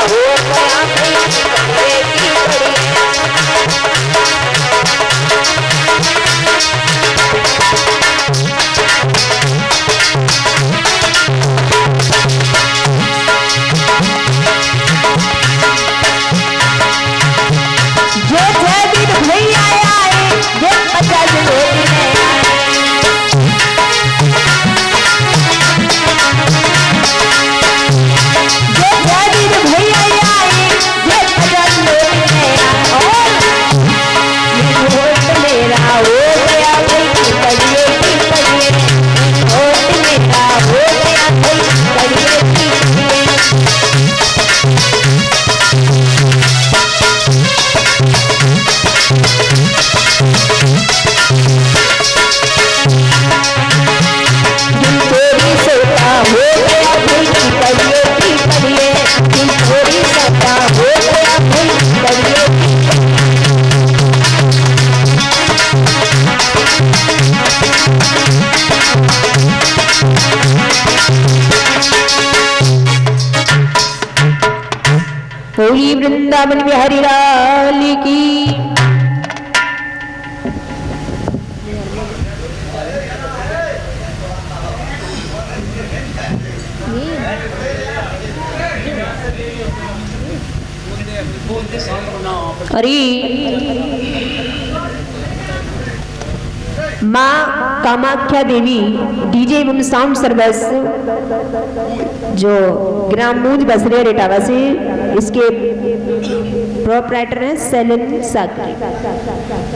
बोली वृंदावन बिहारी लाल की। अरे माँ कामाख्या देवी डीजे एवं साउंड सर्विस जो ग्राम मूंज बसरे रेटावा से इसके प्रोप्राइटर हैं सेलन साकरी।